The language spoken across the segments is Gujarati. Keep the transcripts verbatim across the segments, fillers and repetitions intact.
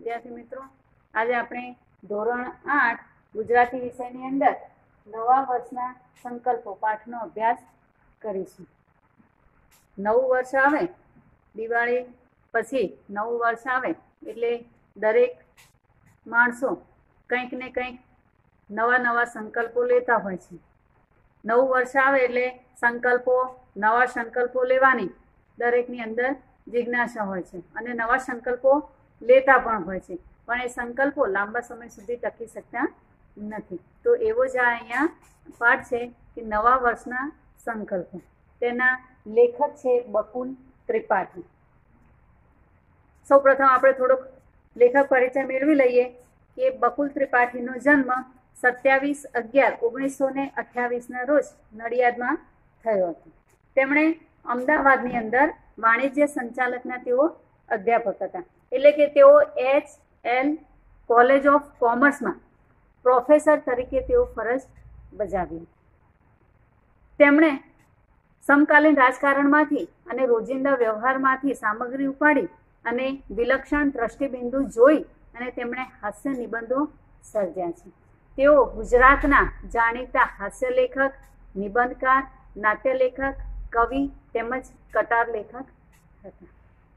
વિદ્યાર્થી મિત્રો, આજે આપણે ધોરણ આઠ ગુજરાતી વિષયની અંદર નવા વર્ષના સંકલ્પો પાઠનો અભ્યાસ કરીશું. નવું વર્ષ આવે, દિવાળી પછી નવું વર્ષ આવે એટલે દરેક માણસો કંઈક ને કંઈક નવા નવા સંકલ્પો લેતા હોય છે. નવું વર્ષ આવે એટલે સંકલ્પો નવા સંકલ્પો લેવાની દરેકની અંદર જિજ્ઞાસા હોય છે અને નવા સંકલ્પો લેતા પણ હોય છે, પણ એ સંકલ્પો લાંબા સમય સુધી ટકી શકતા નથી. તો એવો જ આ અહીંયા પાઠ છે કે નવા વર્ષના સંકલ્પો. તેના લેખક છે બકુલ ત્રિપાઠી. સૌપ્રથમ આપણે થોડોક લેખક પરિચય મેળવી લઈએ કે બકુલ ત્રિપાઠીનો જન્મ સત્યાવીસ અગિયાર ઓગણીસો ને અઠ્યાવીસના રોજ નડિયાદમાં થયો હતો. તેમણે અમદાવાદની અંદર વાણિજ્ય સંચાલકના તેઓ અધ્યાપક હતા, એટલે કે તેઓ એચ એલ કોલેજ ઓફ કોમર્સમાં પ્રોફેસર તરીકે તેઓ ફરજ બજાવી. તેમણે સમકાલીન રાજકારણમાંથી અને રોજિંદા વ્યવહારમાંથી સામગ્રી ઉપાડી અને વિલક્ષણ દ્રષ્ટિબિંદુ જોઈ અને તેમણે હાસ્ય નિબંધો સર્જ્યા છે. તેઓ ગુજરાતના જાણીતા હાસ્યલેખક, નિબંધકાર, નાટ્યલેખક, કવિ તેમજ કટાર લેખક હતા.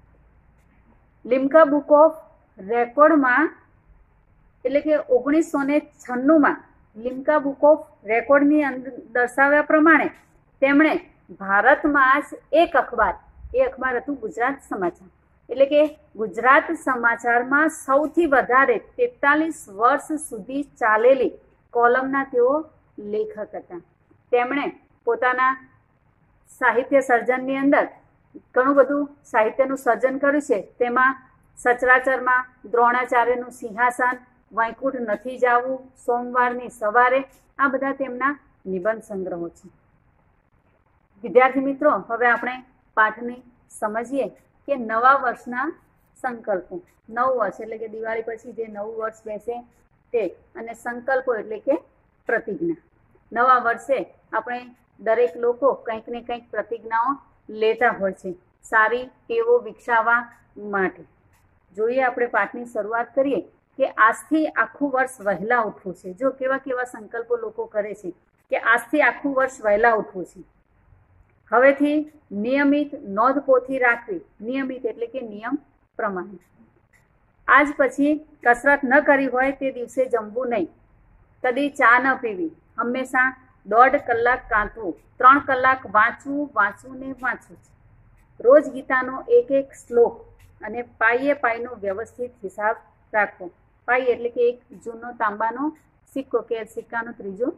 લિમ્કા બુક ઓફ રેકોર્ડમાં એટલે કે ઓગણીસો ને છન્નુંમાં લિમ્કા બુક ઓફ રેકોર્ડની અંદર દર્શાવ્યા પ્રમાણે તેમણે ભારતમાં જ એક અખબાર, એ અખબાર હતું ગુજરાત સમાચાર, એટલે કે ગુજરાત સમાચારમાં સૌથી વધારે તેતાલીસ વર્ષ સુધી ચાલેલી કોલમના તેઓ લેખક હતા. તેમણે પોતાના સાહિત્ય સર્જનની અંદર ઘણું બધું સાહિત્યનું સર્જન કર્યું છે. તેમાં સચરાચરમાં દ્રોણાચાર્યનું સિંહાસન, વૈકુંઠ નથી જાવું, સોમવારની સવારે, આ બધા તેમના નિબંધ સંગ્રહો છે. વિદ્યાર્થી મિત્રો, હવે આપણે પાઠને સમજીએ કે નવા વર્ષના સંકલ્પો. નવું વર્ષ એટલે કે દિવાળી પછી જે નવું વર્ષ બેસે તે, અને સંકલ્પો એટલે કે પ્રતિજ્ઞા. નવા વર્ષે આપણે દરેક લોકો કંઈક ને કંઈક પ્રતિજ્ઞાઓ લેતા હોય છે સારી ટેવો વિકસાવવા માટે. જોઈએ આપણે પાઠની શરૂઆત કરીએ કે આજથી આખું વર્ષ વહેલા ઉઠવું છે. જો કેવા કેવા સંકલ્પો લોકો કરે છે કે આજથી આખું વર્ષ વહેલા ઉઠવું છે. હવેથી નિયમિત નોંધપોથી રાખવી, નિયમિત એટલે કે નિયમ પ્રમાણે. આજ પછી કસરત ન કરી હોય તે દિવસે જમવું નહીં, કદી ચા ન પીવી, હંમેશા દોઢ કલાક કાંતવું, ત્રણ કલાક વાંચવું વાંચવું ને વાંચવું. રોજ ગીતાનો એક એક શ્લોક અને પાઈએ પાઈનો વ્યવસ્થિત હિસાબ રાખવો. પાઈ એટલે કે એક જૂનો તાંબાનો સિક્કો કે સિક્કાનો ત્રીજો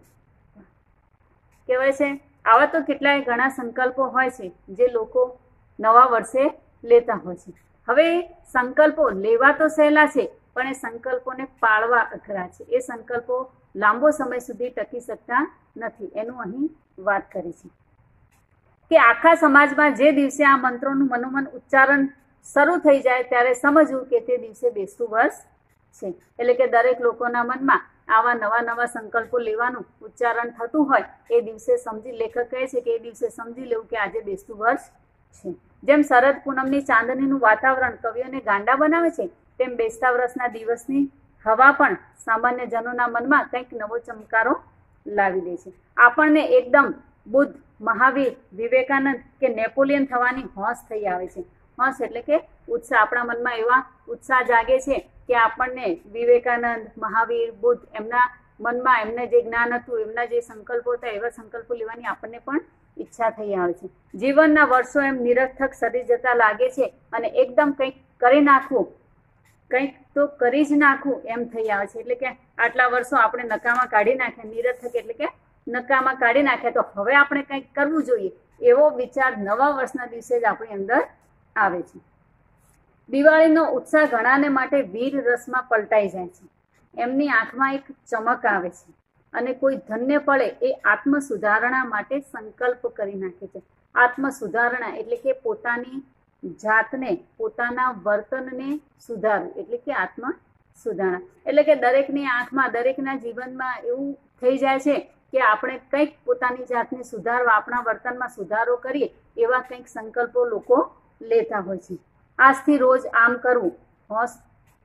કહેવાય છે. આવા તો કેટલાય ઘણા સંકલ્પો હોય છે જે લોકો નવા વર્ષે લેતા હોય છે. હવે સંકલ્પો લેવા તો સહેલા છે, પણ એ સંકલ્પોને પાળવા અઘરા છે. એ સંકલ્પો લાંબો સમય સુધી ટકી શકતા નથી. એનું અહીં વાત કરી છે કે આખા સમાજમાં જે દિવસે આ મંત્રોનું મનોમન ઉચ્ચારણ શરૂ થઈ જાય ત્યારે સમજવું કે તે દિવસે બેસતું વર્ષ છે. એટલે કે દરેક લોકોના મનમાં આવા નવા નવા સંકલ્પો લેવાનું ઉચ્ચારણ થતું હોય એ દિવસે સમજી, લેખક કહે છે કે એ દિવસે સમજી લેવું કે આજે બેસતું વર્ષ છે. જેમ શરદ પૂનમની ચાંદનીનું વાતાવરણ કવિઓને ગાંડા બનાવે છે, તેમ બેસતા વર્ષના દિવસની હવા પણ સામાન્ય જનોના મનમાં કંઈક નવો ચમકારો લાવી દે છે. આપણને એકદમ બુદ્ધ, મહાવીર, વિવેકાનંદ કે નેપોલિયન થવાની હોશ થઈ આવે છે. હોશ એટલે કે ઉત્સાહ. આપણા મનમાં એવા ઉત્સાહ જાગે છે કે આપણને વિવેકાનંદ, મહાવીર, બુદ્ધ, એમના મનમાં એમને જે જ્ઞાન હતું, એમના જે સંકલ્પો હતા, એવા સંકલ્પો લેવાની આપણને પણ ઈચ્છા થઈ આવે છે. જીવનના વર્ષો એમ નિરર્થક સરી જતા લાગે છે અને એકદમ કંઈક કરી નાખવું, કંઈક તો કરી જ નાખવું એમ થઈ આવે છે. એટલે કે આટલા વર્ષો આપણે નકામા કાઢી નાખ્યા, નિરર્થક એટલે કે નકામા કાઢી નાખ્યા, તો હવે આપણે કંઈક કરવું જોઈએ એવો વિચાર નવા વર્ષના દિવસે જ આપણી અંદર આવે છે. દિવાળીનો ઉત્સાહ ઘણાને માટે વીર રસમાં પલટાઈ જાય છે. એમની આંખમાં એક ચમક આવે છે અને કોઈ ધન્ય પડે એ આત્મ સુધારણા માટે સંકલ્પ કરી નાખે છે. આત્મ સુધારણા એટલે કે પોતાની જાતને, પોતાના વર્તનને સુધારવું એટલે કે આત્મ સુધારણા. એટલે કે દરેકની આંખમાં, દરેકના જીવનમાં એવું થઈ જાય છે કે આપણે કંઈક પોતાની જાતને સુધારવા, આપણા વર્તનમાં સુધારો કરીએ એવા કંઈક સંકલ્પો લોકો લેતા હોય છે. આજથી રોજ આમ કરવું, હોશ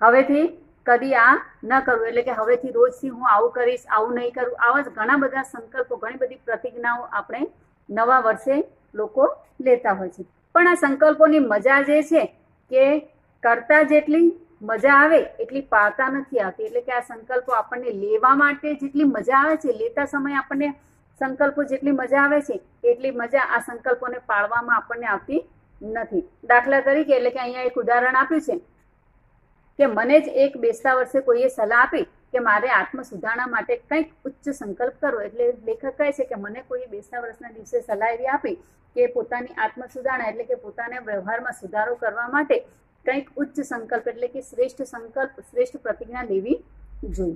હવેથી કદી આ ન કરવું, એટલે કે હવેથી રોજથી હું આવું કરીશ, આવું નહીં કરું. આવા જ ઘણા બધા સંકલ્પો, ઘણી બધી પ્રતિજ્ઞાઓ આપણે નવા વર્ષે લોકો લેતા હોય છે. પણ આ સંકલ્પોની મજા જે છે કે કરતા જેટલી મજા આવે એટલી પાળતા નથી આવતી. એટલે કે આ સંકલ્પો આપણને લેવા માટે જેટલી મજા આવે છે, લેતા સમયે આપણને સંકલ્પો જેટલી મજા આવે છે એટલી મજા આ સંકલ્પોને પાળવામાં આપણને આવતી નથી. દાખલા તરીકે, એટલે કે અહીંયા એક ઉદાહરણ આપ્યું છે કે મને જ એક બેસતા વર્ષે કોઈએ સલાહ આપી કે મારે આત્મ સુધારણા માટે કંઈક ઉચ્ચ સંકલ્પ કરવો. એટલે લેખક કહે છે કે મને કોઈ બેસતા વર્ષના દિવસે સલાહ એવી આપી કે પોતાની આત્મ સુધારણા એટલે કે પોતાના વ્યવહારમાં સુધારો કરવા માટે કંઈક ઉચ્ચ સંકલ્પ એટલે કે શ્રેષ્ઠ સંકલ્પ, શ્રેષ્ઠ પ્રતિજ્ઞા લેવી જોઈએ.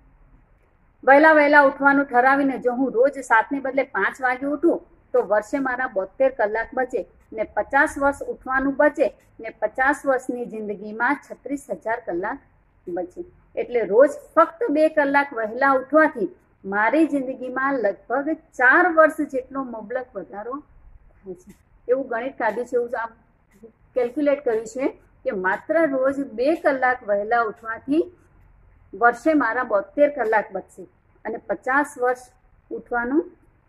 વહેલા વહેલા ઉઠવાનું ઠરાવીને જો હું રોજ સાતને બદલે પાંચ વાગે ઉઠું તો વર્ષે મારા બોતેર કલાક બચે ને પચાસ વર્ષ ઉઠવાનું બચે ને પચાસ વર્ષની જિંદગીમાં છત્રીસ હજાર કલાક બચે. એટલે રોજ ફક્ત બે કલાક વહેલા ઉઠવાથી મારી જિંદગીમાં લગભગ ચાર વર્ષ જેટલો મબલક વધારો થાય છે. એવું ગણિત કાઢ્યું છે, એવું આમ કેલ્ક્યુલેટ કર્યું છે કે માત્ર રોજ બે કલાક વહેલા ઉઠવાથી વર્ષે મારા બોતેર કલાક બચશે અને પચાસ વર્ષ ઉઠવાનું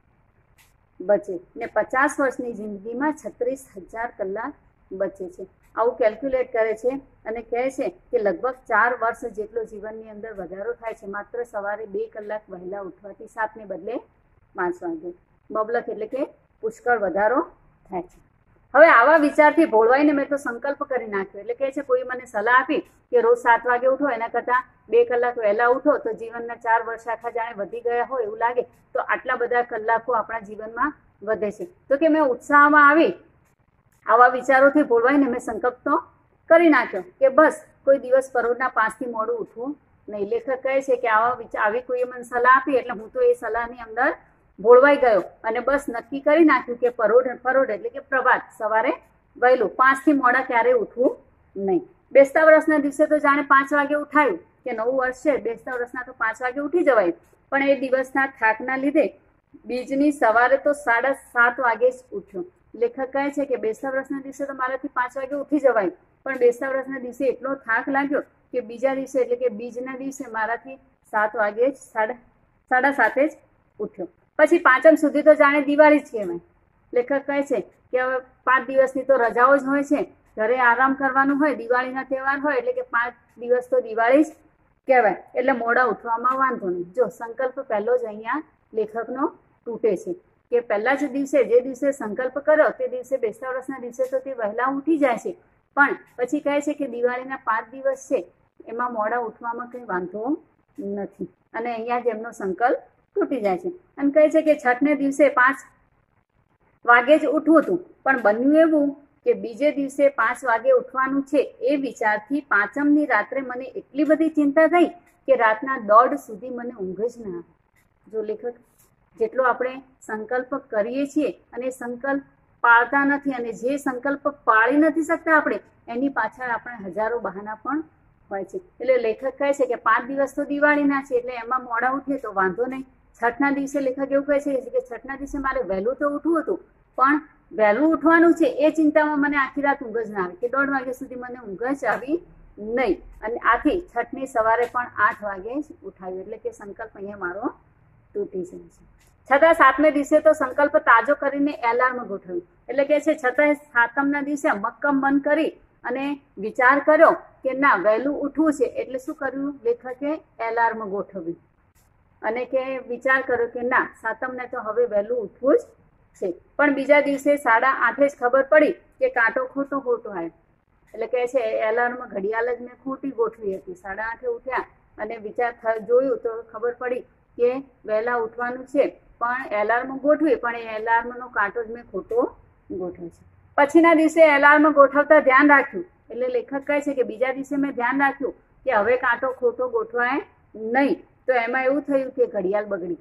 બચે ને પચાસ વર્ષની જિંદગીમાં છત્રીસ હજાર કલાક બચે છે. આવું કેલ્ક્યુલેટ કરે છે અને કહે છે કે લગભગ ચાર વર્ષ જેટલો જીવનની અંદર વધારો થાય છે માત્ર સવારે બે કલાક વહેલા ઉઠવાથી, સાતને બદલે પાંચ વાગે. મબલક એટલે કે પુષ્કળ વધારો થાય છે. હવે આવા વિચારથી ભોળવાઈને મેં તો સંકલ્પ કરી નાખ્યો. એટલે કહે છે કોઈ મને સલાહ આપી કે રોજ સાત વાગે ઉઠો, એના કરતાં બે કલાક વહેલા ઉઠો તો જીવનના ચાર વર્ષ આખા જાણે વધી ગયા હોય એવું લાગે. તો આટલા બધા કલાકો આપણા જીવનમાં વધે છે. તો કે મેં ઉત્સાહમાં આવી આવા વિચારોથી ભોળવાઈને મેં સંકલ્પ તો કરી નાખ્યો કે બસ કોઈ દિવસ પરોઢના પાંચથી મોડું ઉઠવું નહીં. લેખક કહે છે કે આવા વિચાર આવી કોઈએ મને સલાહ આપી એટલે હું તો એ સલાહની અંદર ભોળવાઈ ગયો અને બસ નક્કી કરી નાખ્યું કે પરોઢ પરોઢ એટલે કે પ્રભાત સવારે વહેલું, પાંચથી મોડા ક્યારેય ઉઠવું નહીં. બેસતા વર્ષના દિવસે તો જાણે પાંચ વાગે ઉઠાયું કે નવું વર્ષ છે, બેસતા વર્ષના તો પાંચ વાગે ઉઠી જવાય. પણ એ દિવસના થાકના લીધે બીજની સવારે તો સાડા સાત વાગે જ ઉઠ્યો. લેખક કહે છે કે બેસતા વર્ષના દિવસે તો મારાથી પાંચ વાગે ઉઠી જવાય, પણ બેસતા વર્ષના દિવસે એટલો થાક લાગ્યો કે બીજા દિવસે એટલે કે બીજના દિવસે મારાથી સાત વાગે જ સાડા સાડા સાતે જ ઉઠ્યો. પછી પાંચમ સુધી તો જાણે દિવાળી જ કહેવાય. લેખક કહે છે કે હવે પાંચ દિવસની તો રજાઓ જ હોય છે, ઘરે આરામ કરવાનું હોય, દિવાળીના તહેવાર હોય એટલે કે પાંચ દિવસ તો દિવાળી જ કહેવાય. એટલે મોડા ઉઠવામાં વાંધો નહીં. જો સંકલ્પ પહેલો જ અહીંયા લેખકનો તૂટે છે કે પહેલા જ દિવસે જે દિવસે સંકલ્પ કર્યો તે દિવસે બેસતા વર્ષના દિવસે તો તે વહેલા ઉઠી જાય છે, પણ પછી કહે છે કે દિવાળીના પાંચ દિવસ છે એમાં મોડા ઉઠવામાં કંઈ વાંધો નથી અને અહીંયા જ એમનો સંકલ્પ તૂટી જાય છે. અને કહે છે કે છઠને દિવસે પાંચ વાગે જ ઉઠવું હતું, પણ બન્યું એવું કે બીજે દિવસે પાંચ વાગે ઉઠવાનું છે એ વિચારથી પાંચમની રાત્રે મને એટલી બધી ચિંતા થઈ કે રાતના દોઢ સુધી મને ઊંઘ જ ના આવે. જો લેખક જેટલો આપણે સંકલ્પ કરીએ છીએ અને સંકલ્પ પાળતા નથી અને જે સંકલ્પ પાળી નથી શકતા આપણે એની પાછળ આપણે હજારો બહાના પણ હોય છે. એટલે લેખક કહે છે કે પાંચ દિવસ તો દિવાળીના છે એટલે એમાં મોડા ઉઠીએ તો વાંધો નહીં. છઠના દિવસે લેખક એવું કહે છે કે છઠના દિવસે મારે વહેલું તો ઉઠવું હતું, પણ વહેલું ઉઠવાનું છે એ ચિંતામાં મને આખી રાત ઊંઘ જ ના આવી કે દોઢ વાગ્યા સુધી મને ઊંઘ જ આવી નહીં. અને આથી છઠની સવારે પણ આઠ વાગે જ ઉઠાવ્યું. એટલે કે સંકલ્પ અહીંયા મારો તૂટી જાય છે. છતાં સાતમે દિવસે તો સંકલ્પ તાજો કરીને એલાર્મ ગોઠવ્યું. એટલે કે છે છતાં સાતમના દિવસે મક્કમ મન કરી અને વિચાર કર્યો કે ના વહેલું ઉઠવું છે એટલે શું કર્યું લેખકે એલાર્મ ગોઠવ્યું અને કે વિચાર કર્યો કે ના સાતમને તો હવે વહેલું ઉઠવું જ છે. પણ બીજા દિવસે સાડા આઠે જ ખબર પડી કે કાંટો ખોટો ખોટો આવ્યો. એટલે કે છે એલાર્મ ઘડિયાળ જ મેં ખોટી ગોઠવી હતી. સાડા આઠે ઉઠ્યા અને વિચાર જોયું તો ખબર પડી કે વહેલા ઉઠવાનું છે, પણ એલાર્મ ગોઠવી પણ એ એલાર્મનો કાંટો જ મેં ખોટો ગોઠવ્યો છે. પછીના દિવસે એલાર્મ ગોઠવતા ધ્યાન રાખ્યું. એટલે લેખક કહે છે કે બીજા દિવસે મેં ધ્યાન રાખ્યું કે હવે કાંટો ખોટો ગોઠવાય નહીં. તો એમાં એવું થયું કે ઘડિયાળ બગડી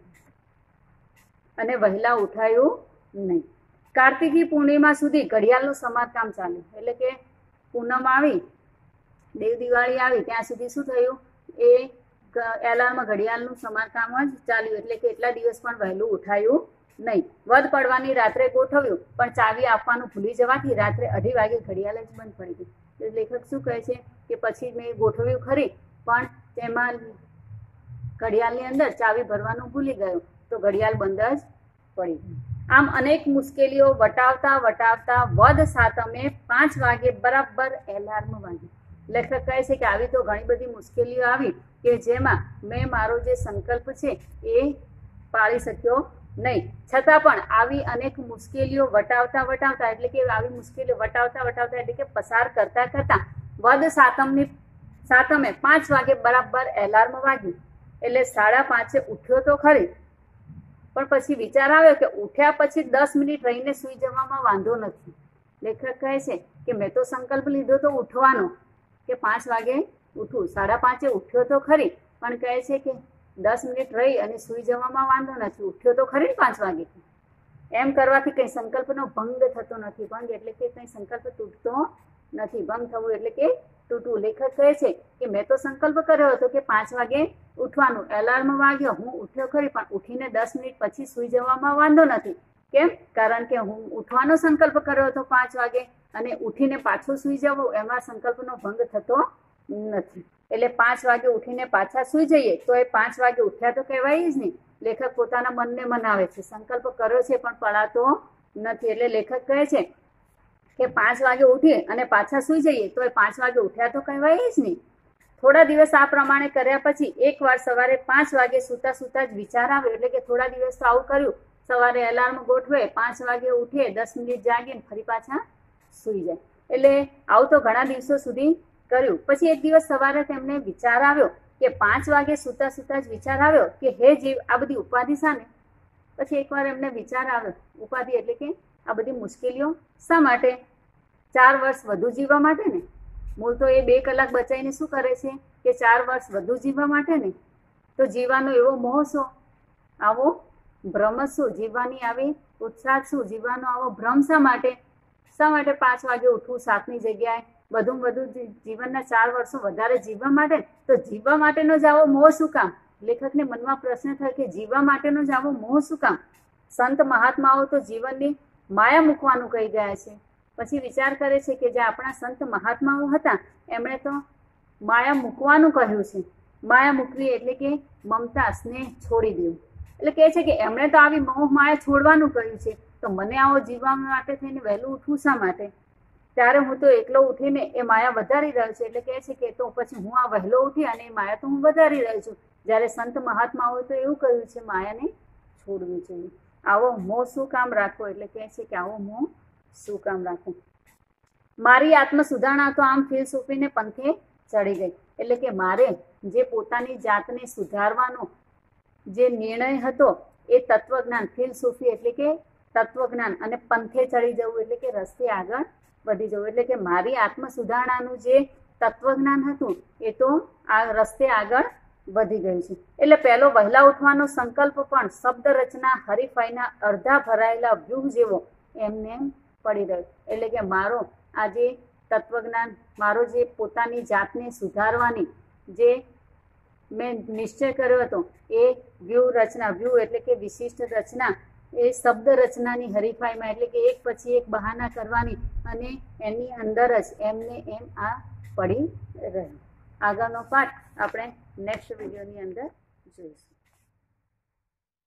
અને વહેલા ઉઠાયું નહીં. કાર્તિકી પૂર્ણિમા સુધી ઘડિયાળનું સમારકામ ચાલ્યું. એટલે કે પૂનમ આવી, દેવ દિવાળી આવી ત્યાં સુધી શું થયું એ એલાર્મ ઘડિયાળનું સમારકામ જ ચાલ્યું. એટલે કે એટલા દિવસ પણ વહેલું ઉઠાયું નહીં. વધ પડવાની રાત્રે ગોઠવ્યું પણ ચાવી આપવાનું ભૂલી જવાથી રાત્રે અઢી વાગે ઘડિયાળ જ બંધ પડી ગઈ. લેખક શું કહે છે કે પછી મેં ગોઠવ્યું ખરી, પણ તેમાં ઘડિયાળની અંદર ચાવી ભરવાનું ભૂલી ગયો તો ઘડિયાળ બંધ જ પડી ગઈ. આમ અનેક મુશ્કેલીઓ વટાવતા વટાવતા વદ સાતમે પાંચ વાગે બરાબર એલાર્મ વાગ્યું. લેખક કહે છે કે આવી તો ઘણી બધી મુશ્કેલીઓ આવી કે જેમાં મેં મારો જે સંકલ્પ છે એ પાળી શક્યો નહીં. છતાં પણ આવી અનેક મુશ્કેલીઓ વટાવતા વટાવતા એટલે કે આવી મુશ્કેલીઓ વટાવતા વટાવતા એટલે કે પસાર કરતા કરતા વદ સાતમની સાતમે પાંચ વાગે બરાબર એલાર્મ વાગ્યું. એટલે સાડા પાંચે ઉઠ્યો તો ખરી, પણ પછી વિચાર આવ્યો કે ઉઠ્યા પછી દસ મિનિટ રહીને સૂઈ જવામાં વાંધો નથી. લેખક કહે છે કે મેં તો સંકલ્પ લીધો તો ઉઠવાનો કે પાંચ વાગે ઉઠું. સાડા પાંચે ઉઠ્યો તો ખરી, પણ કહે છે કે દસ મિનિટ રહી અને સૂઈ જવામાં વાંધો નથી. ઉઠ્યો તો ખરી પાંચ વાગે. એમ કરવાથી કંઈ સંકલ્પનો ભંગ થતો નથી. ભંગ એટલે કે કંઈ સંકલ્પ તૂટતો નથી. ભંગ થવું એટલે કે તૂટવું. લેખક કહે છે કે મેં તો સંકલ્પ કર્યો હતો કે પાંચ વાગે ઉઠવાનું. એલાર્મ વાગ્યો, હું ઉઠ્યો ખરી, પણ ઉઠીને દસ મિનિટ પછી સૂઈ જવામાં વાંધો નથી. કેમ? કારણ કે હું ઉઠવાનો સંકલ્પ કર્યો હતો પાંચ વાગે અને ઉઠીને પાછો સૂઈ જવું એમાં સંકલ્પનો ભંગ થતો નથી. એટલે પાંચ વાગે ઉઠીને પાછા સૂઈ જઈએ તો એ પાંચ વાગે ઉઠ્યા તો કહેવાય જ નહીં. લેખક પોતાના મનને મનાવે છે. સંકલ્પ કર્યો છે પણ પડાતો નથી. એટલે લેખક કહે છે કે પાંચ વાગે ઉઠીએ અને પાછા સૂઈ જઈએ તો એ પાંચ વાગે ઉઠ્યા તો કહેવાય જ નહીં. થોડા દિવસ આ પ્રમાણે કર્યા પછી એકવાર સવારે પાંચ વાગે સૂતા સૂતા જ વિચાર આવ્યો. એટલે કે થોડા દિવસ તો આવું કર્યું, સવારે એલાર્મ ગોઠવે, પાંચ વાગે ઉઠે, દસ મિનિટ જાગીને ફરી પાછા સૂઈ જાય. એટલે આવું તો ઘણા દિવસો સુધી કર્યું. પછી એક દિવસ સવારે તેમને વિચાર આવ્યો કે પાંચ વાગે સૂતા સૂતા જ વિચાર આવ્યો કે હે જીવ, આ બધી ઉપાધિ શાને? પછી એકવાર એમને વિચાર આવ્યો, ઉપાધિ એટલે કે આ બધી મુશ્કેલીઓ શા માટે? ચાર વર્ષ વધુ જીવવા માટે ને. મૂળ તો એ બે કલાક બચાવીને શું કરે છે કે ચાર વર્ષ વધુ જીવવા માટે ને. તો જીવવાનો એવો મોહ શું? આવો ભ્રમ શું? જીવવાની આવી ઉત્સાહ શું? જીવવાનો આવો ભ્રમ શા માટે? શા માટે પાંચ વાગે ઉઠવું સાતની જગ્યાએ? વધુ વધુ જીવનના ચાર વર્ષો વધારે જીવવા માટે. તો જીવવા માટેનો જ આવો મોહ શું કામ? લેખકને મનમાં પ્રશ્ન થાય કે જીવવા માટેનો જ આવો મોહ શું કામ? સંત મહાત્માઓ તો જીવનની માયા મૂકવાનું કહી ગયા છે. પછી વિચાર કરે છે કે જે આપણા સંત મહાત્માઓ હતા એમણે તો માયા મૂકવાનું કહ્યું છે. માયા મૂકવી એટલે કે મમતા, સ્નેહ છોડી દેવું. એટલે કહે છે કે એમણે તો આવી મોહ માયા છોડવાનું કહ્યું છે, તો મને આવો જીવવા માટે થઈને વહેલું ઉઠવું શા માટે? ત્યારે હું તો એકલો ઉઠીને એ માયા વધારી રહ્યો છું. એટલે કહે છે કે તો પછી હું આ વહેલો ઉઠી અને એ માયા તો હું વધારી રહ્યો છું. જ્યારે સંત મહાત્માઓએ તો એવું કહ્યું છે માયાને છોડવી જોઈએ. આવો મોહ શું કામ રાખવો? એટલે કહે છે કે આવો મોહ શું કામ રાખવું? મારી આત્મ સુધારણા તો આમ ફિલસૂફીને પંથે ચડી ગઈ. એટલે કે મારે જે પોતાની જાતને સુધારવાનો જે નિર્ણય હતો એ તત્વજ્ઞાન, ફિલસૂફી એટલે કે તત્વજ્ઞાન, અને પંથે ચડી જવું એટલે કે રસ્તે આગળ વધી જવું. એટલે કે મારી આત્મ સુધારણાનું જે તત્વજ્ઞાન હતું એ તો આ રસ્તે આગળ વધી ગયું છે. એટલે પહેલો વહેલા ઉઠવાનો સંકલ્પ પણ શબ્દ રચના હરીફાઈના અડધા ભરાયેલા વ્યૂહ જેવો એમને પડી રહ્યો. એટલે કે મારો આ જે તત્વજ્ઞાન, મારો જે પોતાની જાતને સુધારવાની જે મેં નિશ્ચય કર્યો હતો એ વ્યૂહ રચના, વ્યૂહ એટલે કે વિશિષ્ટ રચના, એ શબ્દ રચનાની હરીફાઈમાં એટલે કે એક પછી એક બહાના કરવાની અને એની અંદર જ એમને એમ આ પડી રહ્યો. આગળનો પાઠ આપણે નેક્સ્ટ વિડીયોની અંદર જોઈશું.